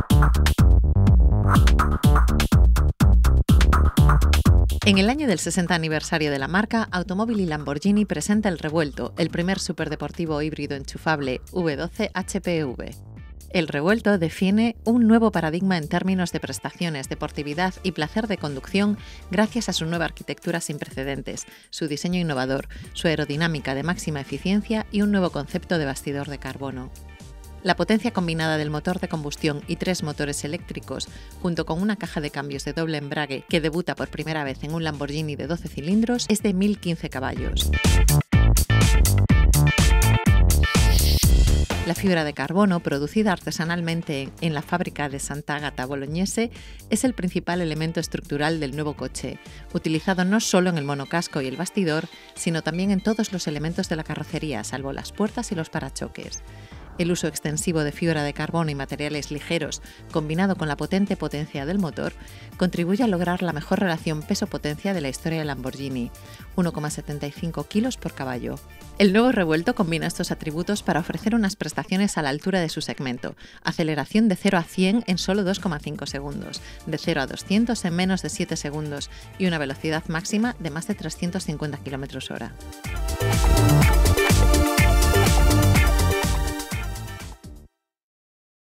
En el año del 60 aniversario de la marca, Automóvil y Lamborghini presenta el Revuelto, el primer superdeportivo híbrido enchufable V12 HPV. El Revuelto define un nuevo paradigma en términos de prestaciones, deportividad y placer de conducción gracias a su nueva arquitectura sin precedentes, su diseño innovador, su aerodinámica de máxima eficiencia y un nuevo concepto de bastidor de carbono. La potencia combinada del motor de combustión y 3 motores eléctricos, junto con una caja de cambios de doble embrague que debuta por primera vez en un Lamborghini de 12 cilindros, es de 1015 caballos. La fibra de carbono, producida artesanalmente en la fábrica de Sant'Agata Bolognese, es el principal elemento estructural del nuevo coche, utilizado no solo en el monocasco y el bastidor, sino también en todos los elementos de la carrocería, salvo las puertas y los parachoques. El uso extensivo de fibra de carbono y materiales ligeros, combinado con la potente potencia del motor, contribuye a lograr la mejor relación peso-potencia de la historia de Lamborghini, 1,75 kilos por caballo. El nuevo Revuelto combina estos atributos para ofrecer unas prestaciones a la altura de su segmento: aceleración de 0 a 100 en solo 2,5 segundos, de 0 a 200 en menos de 7 segundos y una velocidad máxima de más de 350 km/h.